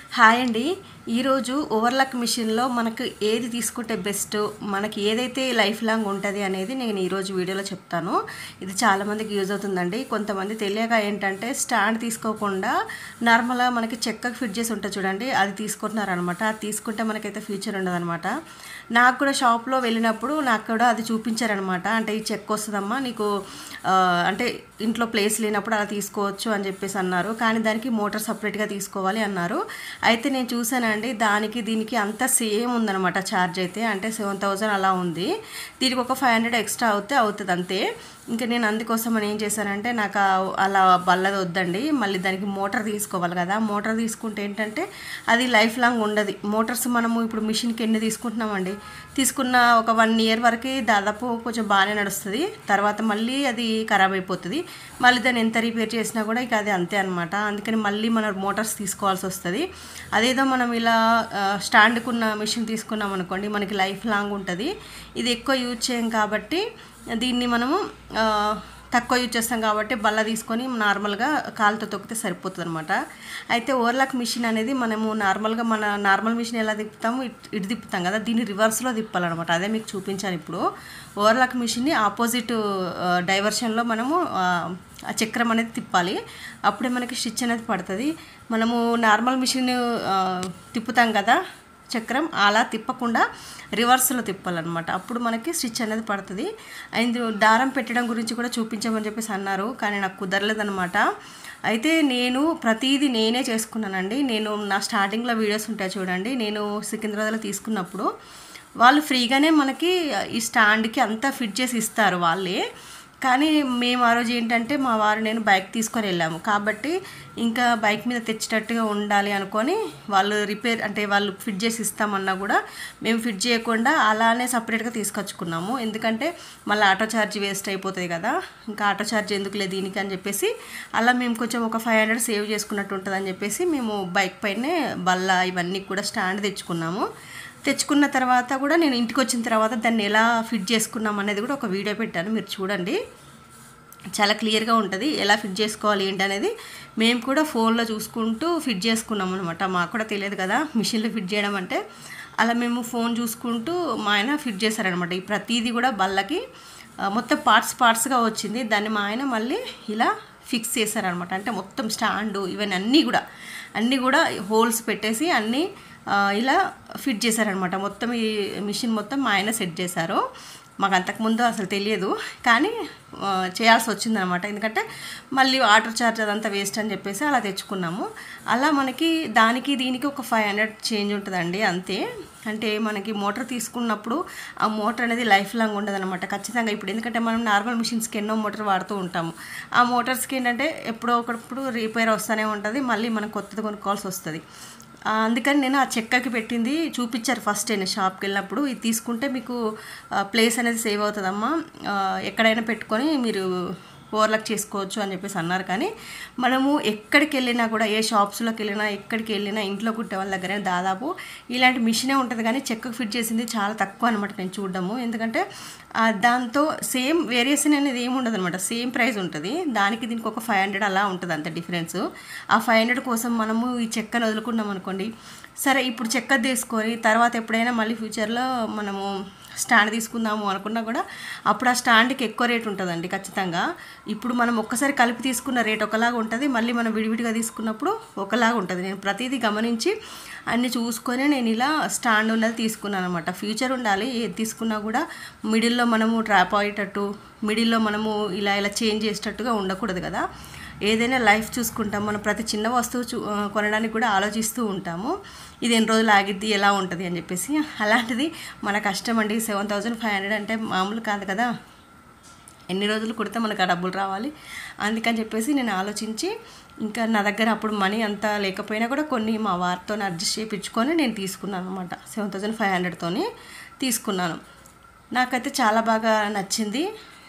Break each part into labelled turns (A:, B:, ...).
A: Hi అండి. ఈరోజు overlock మిషన్లో మనకు ఏది తీసుకుంటే బెస్ట్, మనకి ఏదైతే లైఫ్ లాంగ్ ఉంటుంది అనేది నేను ఈరోజు వీడియోలో చెప్తాను. ఇది చాలామందికి యూజ్ అవుతుందండి. కొంతమంది తెలియక ఏంటంటే స్టాండ్ తీసుకోకుండా నార్మల్గా మనకి చెక్కకు ఫిట్ చేసి ఉంటుంది చూడండి, అది తీసుకుంటున్నారనమాట. అది తీసుకుంటే మనకైతే ఫ్యూచర్ ఉండదన్నమాట. నాకు కూడా షాప్లో వెళ్ళినప్పుడు నాకు కూడా అది చూపించారనమాట. అంటే ఈ చెక్క వస్తుందమ్మా నీకు, అంటే ఇంట్లో ప్లేస్ లేనప్పుడు అలా తీసుకోవచ్చు అని చెప్పేసి అన్నారు. కానీ దానికి మోటార్ సపరేట్గా తీసుకోవాలి అన్నారు. అయితే నేను చూసానండి, దానికి దీనికి అంతా సేమ్ ఉందన్నమాట. ఛార్జ్ అయితే అంటే 7,000 అలా ఉంది. దీనికి ఒక 500 ఎక్స్ట్రా అవుతుంది అంతే. ఇంకా నేను అందుకోసం అని ఏం చేశానంటే, నాకు అలా బల్లది వద్దండి, మళ్ళీ దానికి మోటార్ తీసుకోవాలి కదా. మోటార్ తీసుకుంటే ఏంటంటే అది లైఫ్ లాంగ్ ఉండదు. మోటార్స్ మనము ఇప్పుడు మిషన్కి ఎన్ని తీసుకుంటున్నామండి, తీసుకున్న ఒక 1 ఇయర్ వరకు దాదాపు కొంచెం బాగానే నడుస్తుంది. తర్వాత మళ్ళీ అది ఖరాబ్ అయిపోతుంది. మళ్ళీ దాన్ని ఎంత రిపేర్ చేసినా కూడా ఇక అది అంతే అనమాట. అందుకని మళ్ళీ మనం మోటార్స్ తీసుకోవాల్సి వస్తుంది. అదేదో మనం ఇలా స్టాండ్కున్న మిషన్ తీసుకున్నాం అనుకోండి, మనకి లైఫ్ లాంగ్ ఉంటుంది. ఇది ఎక్కువ యూజ్ చేయం కాబట్టి దీన్ని మనము తక్కువ యూజ్ చేస్తాం కాబట్టి బల్ల తీసుకొని నార్మల్గా కాలుతో తొక్కితే సరిపోతుంది అనమాట. అయితే ఓవర్లాక్ మిషన్ అనేది మనము నార్మల్గా మన నార్మల్ మిషన్ ఎలా తిప్పుతాము ఇటు తిప్పుతాం కదా, దీన్ని రివర్స్లో తిప్పాలన్నమాట. అదే మీకు చూపించాను ఇప్పుడు. ఓవర్లాక్ మిషన్ని ఆపోజిట్ డైవర్షన్లో మనము ఆ చక్రం అనేది తిప్పాలి. అప్పుడే మనకి స్టిచ్ అనేది పడుతుంది. మనము నార్మల్ మిషన్ తిప్పుతాం కదా చక్రం, అలా తిప్పకుండా రివర్స్లో తిప్పాలన్నమాట. అప్పుడు మనకి స్టిచ్ అనేది పడుతుంది. అండ్ దారం పెట్టడం గురించి కూడా చూపించమని చెప్పేసి అన్నారు, కానీ నాకు కుదరలేదనమాట. అయితే నేను ప్రతిదీ నేనే చేసుకున్నానండి. నేను నా స్టార్టింగ్లో వీడియోస్ ఉంటాయి చూడండి, నేను సికింద్రాబాద్లో తీసుకున్నప్పుడు వాళ్ళు ఫ్రీగానే మనకి ఈ స్టాండ్కి అంతా ఫిట్ చేసి ఇస్తారు వాళ్ళే. కానీ మేము ఆ రోజు ఏంటంటే మా వారు నేను బైక్ తీసుకొని వెళ్ళాము కాబట్టి ఇంకా బైక్ మీద తెచ్చేటట్టుగా ఉండాలి అనుకొని వాళ్ళు రిపేర్ అంటే వాళ్ళు ఫిట్ చేసి ఇస్తామన్నా కూడా మేము ఫిట్ చేయకుండా అలానే సపరేట్గా తీసుకొచ్చుకున్నాము. ఎందుకంటే మళ్ళీ ఆటో ఛార్జ్ వేస్ట్ అయిపోతుంది కదా, ఇంకా ఆటో ఛార్జ్ ఎందుకులే దీనికి అని చెప్పేసి అలా మేము కొంచెం ఒక 500 సేవ్ చేసుకున్నట్టు ఉంటుందని చెప్పేసి మేము బైక్ పైనే బల్ల ఇవన్నీ కూడా స్టాండ్ తెచ్చుకున్నాము. తెచ్చుకున్న తర్వాత కూడా నేను ఇంటికి వచ్చిన తర్వాత దాన్ని ఎలా ఫిట్ చేసుకున్నాం అనేది కూడా ఒక వీడియో పెట్టాను, మీరు చూడండి. చాలా క్లియర్గా ఉంటుంది ఎలా ఫిట్ చేసుకోవాలి ఏంటి అనేది. మేము కూడా ఫోన్లో చూసుకుంటూ ఫిట్ చేసుకున్నాం అనమాట. మాకు కూడా తెలియదు కదా మిషన్లో ఫిట్ చేయడం అంటే. అలా మేము ఫోన్ చూసుకుంటూ మా ఆయన ఫిట్ చేశారనమాట. ఈ ప్రతిదీ కూడా బల్లకి మొత్తం పార్ట్స్గా వచ్చింది. దాన్ని మా ఆయన మళ్ళీ ఇలా ఫిక్స్ చేశారనమాట. అంటే మొత్తం స్టాండు ఇవన్నీ అన్నీ కూడా హోల్స్ పెట్టేసి అన్నీ ఇలా ఫిట్ చేశారనమాట. మొత్తం ఈ మిషన్ మొత్తం మా ఆయన సెట్ చేశారు. మాకు అంతకుముందు అసలు తెలియదు, కానీ చేయాల్సి వచ్చిందనమాట. ఎందుకంటే మళ్ళీ ఆటో ఛార్జ్ అదంతా వేస్ట్ అని చెప్పేసి అలా తెచ్చుకున్నాము. అలా మనకి దానికి దీనికి ఒక 500 చేంజ్ ఉంటుందండి అంతే. అంటే మనకి మోటార్ తీసుకున్నప్పుడు ఆ మోటార్ అనేది లైఫ్ లాంగ్ ఉండదన్నమాట ఖచ్చితంగా. ఇప్పుడు ఎందుకంటే మనం నార్మల్ మిషన్స్కి ఎన్నో మోటార్ వాడుతూ ఉంటాము. ఆ మోటార్స్కి ఏంటంటే ఎప్పుడో ఒకప్పుడు రిపేర్ వస్తూనే ఉంటుంది, మళ్ళీ మనం కొత్తది కొనుక్కోవాల్సి వస్తుంది. అందుకని నేను ఆ చెక్కకి పెట్టింది చూపించారు ఫస్ట్ నేను షాప్కి వెళ్ళినప్పుడు. ఇది తీసుకుంటే మీకు ప్లేస్ అనేది సేవ్ అవుతుందమ్మా, ఎక్కడైనా పెట్టుకొని మీరు ఓవర్లాక్ చేసుకోవచ్చు అని చెప్పేసి అన్నారు. కానీ మనము ఎక్కడికి వెళ్ళినా కూడా, ఏ షాప్స్లోకి వెళ్ళినా ఎక్కడికి వెళ్ళినా ఇంట్లో కుట్టే వాళ్ళ దగ్గర దాదాపు ఇలాంటి మిషనే ఉంటుంది, కానీ చెక్కకు ఫిట్ చేసింది చాలా తక్కువ అనమాట నేను చూడడము. ఎందుకంటే దాంతో సేమ్ వేరియేషన్ అనేది ఏమి ఉండదు అనమాట, సేమ్ ప్రైస్ ఉంటుంది. దానికి దీనికి ఒక 500 అలా ఉంటుంది అంత డిఫరెన్స్. ఆ 500 కోసం మనము ఈ చెక్కను వదులుకున్నాం అనుకోండి, సరే ఇప్పుడు చెక్క తీసుకొని తర్వాత ఎప్పుడైనా మళ్ళీ ఫ్యూచర్లో మనము స్టాండ్ తీసుకుందాము అనుకున్నా కూడా అప్పుడు ఆ స్టాండ్కి ఎక్కువ రేట్ ఉంటుందండి ఖచ్చితంగా. ఇప్పుడు మనం ఒక్కసారి కలిపి తీసుకున్న రేట్ ఒకలాగా ఉంటుంది, మళ్ళీ మనం విడివిడిగా తీసుకున్నప్పుడు ఒకలాగా ఉంటుంది. నేను ప్రతిదీ గమనించి అన్నీ చూసుకొని నేను ఇలా స్టాండ్ ఉన్నది తీసుకున్నాను అనమాట. ఫ్యూచర్ ఉండాలి, ఏది తీసుకున్నా కూడా మిడిల్లో మనము ట్రాప్ అయ్యేటట్టు, మిడిల్లో మనము ఇలా చేంజ్ చేసేటట్టుగా ఉండకూడదు కదా. ఏదైనా లైఫ్ చూసుకుంటాం, మనం ప్రతి చిన్న వస్తువు కొనడానికి కూడా ఆలోచిస్తూ ఉంటాము, ఇది ఎన్ని రోజులు ఆగిద్ది ఎలా ఉంటుంది అని చెప్పేసి. అలాంటిది మన కష్టం అండి. 7,500 అంటే మామూలు కాదు కదా, ఎన్ని రోజులు కుడితే మనకు ఆ డబ్బులు రావాలి. అందుకని చెప్పేసి నేను ఆలోచించి ఇంకా నా దగ్గర అప్పుడు మనీ అంతా లేకపోయినా కూడా కొన్ని మా వారితో అడ్జస్ట్ చేయించుకొని నేను తీసుకున్నాను అనమాట. 7,500తోని తీసుకున్నాను. నాకైతే చాలా బాగా నచ్చింది.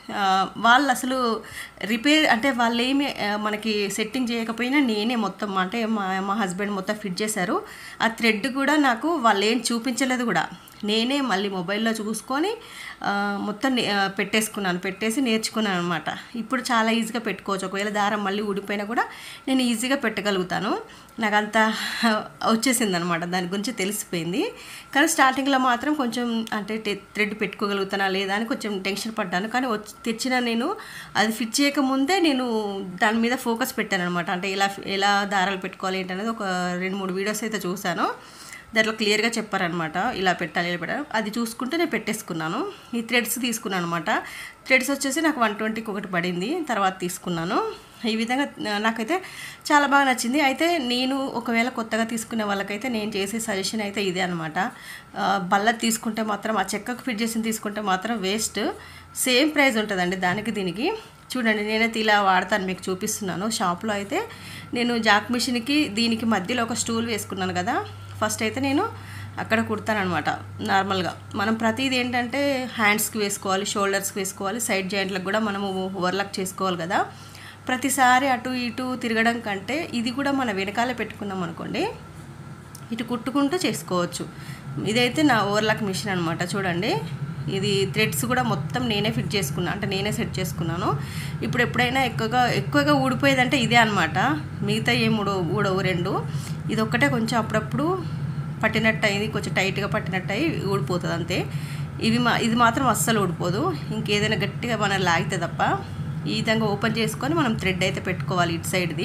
A: వాళ్ళు అసలు రిపేర్ అంటే వాళ్ళు ఏమి మనకి సెట్టింగ్ చేయకపోయినా నేనే మొత్తం అంటే మా హస్బెండ్ మొత్తం ఫిట్ చేశారు. ఆ థ్రెడ్ కూడా నాకు వాళ్ళు ఏం చూపించలేదు కూడా, నేనే మళ్ళీ మొబైల్లో చూసుకొని మొత్తం పెట్టేసి నేర్చుకున్నాను అనమాట. ఇప్పుడు చాలా ఈజీగా పెట్టుకోవచ్చు. ఒకవేళ దారం మళ్ళీ ఊడిపోయినా కూడా నేను ఈజీగా పెట్టగలుగుతాను. నాకు అంత వచ్చేసింది అనమాట, దాని గురించి తెలిసిపోయింది. కానీ స్టార్టింగ్లో మాత్రం కొంచెం అంటే థ్రెడ్ పెట్టుకోగలుగుతానా లేదా అని కొంచెం టెన్షన్ పడ్డాను. కానీ తెచ్చిన నేను అది ఫిట్ చేయకముందే నేను దాని మీద ఫోకస్ పెట్టాను అనమాట. అంటే ఎలా దారాలు పెట్టుకోవాలి ఏంటనేది ఒక 2-3 వీడియోస్ అయితే చూశాను. దాంట్లో క్లియర్గా చెప్పారనమాట, ఇలా పెట్టాలి ఇలా పెట్టాలి. అది చూసుకుంటే నేను పెట్టేసుకున్నాను. ఈ థ్రెడ్స్ తీసుకున్నాను అనమాట. థ్రెడ్స్ వచ్చేసి నాకు 120కి ఒకటి పడింది, తర్వాత తీసుకున్నాను. ఈ విధంగా నాకైతే చాలా బాగా నచ్చింది. అయితే నేను ఒకవేళ కొత్తగా తీసుకునే వాళ్ళకైతే నేను చేసే సజెషన్ అయితే ఇదే అనమాట. బల్ల తీసుకుంటే మాత్రం ఆ చెక్కకు ఫిట్ చేసి తీసుకుంటే మాత్రం వేస్ట్. సేమ్ ప్రైస్ ఉంటుందండి దానికి దీనికి. చూడండి, నేనైతే ఇలా వాడతాను, మీకు చూపిస్తున్నాను. షాప్లో అయితే నేను జాక్ మిషన్కి దీనికి మధ్యలో ఒక స్టూల్ వేసుకున్నాను కదా, ఫస్ట్ అయితే నేను అక్కడ కుడతానమాట. నార్మల్గా మనం ప్రతిదీ ఏంటంటే హ్యాండ్స్కి వేసుకోవాలి, షోల్డర్స్కి వేసుకోవాలి, సైడ్ జాయింట్లకు కూడా మనము ఓవర్లాక్ చేసుకోవాలి కదా. ప్రతిసారి అటు ఇటు తిరగడం కంటే ఇది కూడా మన వెనకాల పెట్టుకున్నాం అనుకోండి, ఇటు కుట్టుకుంటూ చేసుకోవచ్చు. ఇదైతే నా ఓవర్లాక్ మిషన్ అనమాట. చూడండి, ఇది థ్రెడ్స్ కూడా మొత్తం నేనే ఫిట్ చేసుకున్నాను, అంటే నేనే సెట్ చేసుకున్నాను. ఇప్పుడు ఎప్పుడైనా ఎక్కువగా ఊడిపోయేదంటే ఇదే అనమాట. మిగతా ఏం ఊడవు 2. ఇది ఒక్కటే కొంచెం అప్పుడప్పుడు పట్టినట్టు అయింది, కొంచెం టైట్గా పట్టినట్టు అయ్యి ఊడిపోతుంది అంతే. ఇది మాత్రం అస్సలు ఊడిపోదు, ఇంకేదైనా గట్టిగా మనం లాగితే తప్ప. ఈ విధంగా ఓపెన్ చేసుకొని మనం థ్రెడ్ అయితే పెట్టుకోవాలి ఇటు సైడ్ది.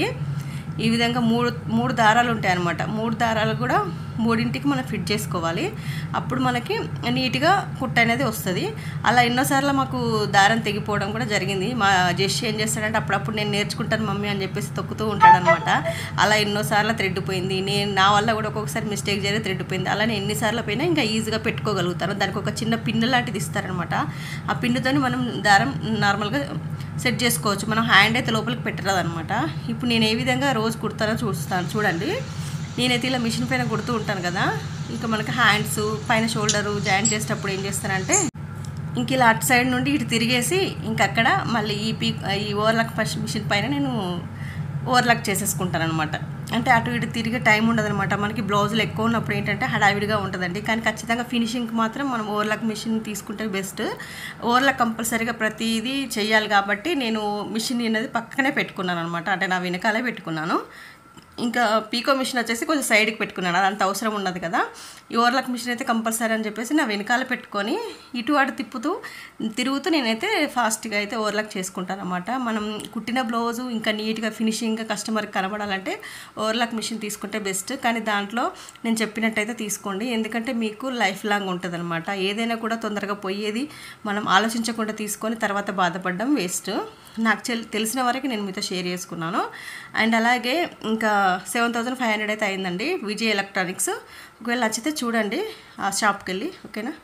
A: ఈ విధంగా మూడు దారాలు ఉంటాయి అన్నమాట. 3 దారాలు కూడా 3ంటికి మనం ఫిట్ చేసుకోవాలి. అప్పుడు మనకి నీట్గా కుట్ట అనేది వస్తుంది. అలా ఎన్నోసార్లు మాకు దారం తెగిపోవడం కూడా జరిగింది. మా జెస్ ఏం చేస్తాడంటే అప్పుడప్పుడు నేను నేర్చుకుంటాను మమ్మీ అని చెప్పేసి తొక్కుతూ ఉంటాడనమాట. అలా ఎన్నోసార్లు థ్రెడ్ పోయింది. నా వల్ల కూడా ఒక్కొక్కసారి మిస్టేక్ జరిగి థ్రెడ్ పోయింది. అలానే ఎన్నిసార్లు పోయినా ఇంకా ఈజీగా పెట్టుకోగలుగుతాను. దానికి ఒక చిన్న పిన్ను లాంటిది ఇస్తారనమాట. ఆ పిన్నుతో మనం దారం నార్మల్గా సెట్ చేసుకోవచ్చు. మనం హ్యాండ్ అయితే లోపలికి పెట్టరాదు అనమాట. ఇప్పుడు నేను ఏ విధంగా రోజు కుడతానో చూడండి. నేనైతే ఇలా మిషన్ పైన కుడుతూ ఉంటాను కదా, ఇంకా మనకి హ్యాండ్స్ పైన షోల్డరు జాయింట్ చేసేటప్పుడు ఏం చేస్తానంటే ఇంక ఇలా అటు సైడ్ నుండి ఇటు తిరిగేసి ఇంకక్కడ మళ్ళీ ఈ ఓవర్లాక్ మిషన్ పైన నేను ఓవర్లాక్ చేసేసుకుంటాను అనమాట. అంటే అటు ఇటు తిరిగే టైం ఉండదనమాట. మనకి బ్లౌజులు ఎక్కువ ఉన్నప్పుడు ఏంటంటే హడావిడిగా ఉంటుందండి. కానీ ఖచ్చితంగా ఫినిషింగ్కి మాత్రం మనం ఓవర్లాక్ మిషన్ తీసుకుంటే బెస్ట్. ఓవర్లాక్ కంపల్సరీగా ప్రతిదీ చేయాలి కాబట్టి నేను మిషన్ అనేది పక్కనే పెట్టుకున్నాను అనమాట. అంటే నా వెనకాలే పెట్టుకున్నాను. ఇంకా పీకో మిషన్ వచ్చేసి కొంచెం సైడ్కి పెట్టుకున్నాను, అది అంత అవసరం ఉండదు కదా. ఈ ఓవర్లాక్ మిషన్ అయితే కంపల్సరీ అని చెప్పేసి నా వెనకాల పెట్టుకొని ఇటు అటు తిరుగుతూ నేనైతే ఫాస్ట్గా అయితే ఓవర్లాక్ చేసుకుంటాను అనమాట. మనం కుట్టిన బ్లౌజు ఇంకా నీట్గా ఫినిషింగ్గా కస్టమర్కి కనబడాలంటే ఓవర్లాక్ మిషన్ తీసుకుంటే బెస్ట్. కానీ దాంట్లో నేను చెప్పినట్టయితే తీసుకోండి, ఎందుకంటే మీకు లైఫ్ లాంగ్ ఉంటుంది అనమాట. ఏదైనా కూడా తొందరగా పోయేది మనం ఆలోచించకుండా తీసుకొని తర్వాత బాధపడడం వేస్ట్. నాకు తెలిసిన వరకు నేను మీతో షేర్ చేసుకున్నాను. అండ్ అలాగే ఇంకా 7500 అయితే అయిందండి విజయ్ ఎలక్ట్రానిక్స్. ఒకవేళ నచ్చితే చూడండి ఆ షాప్కి వెళ్ళి, ఓకేనా.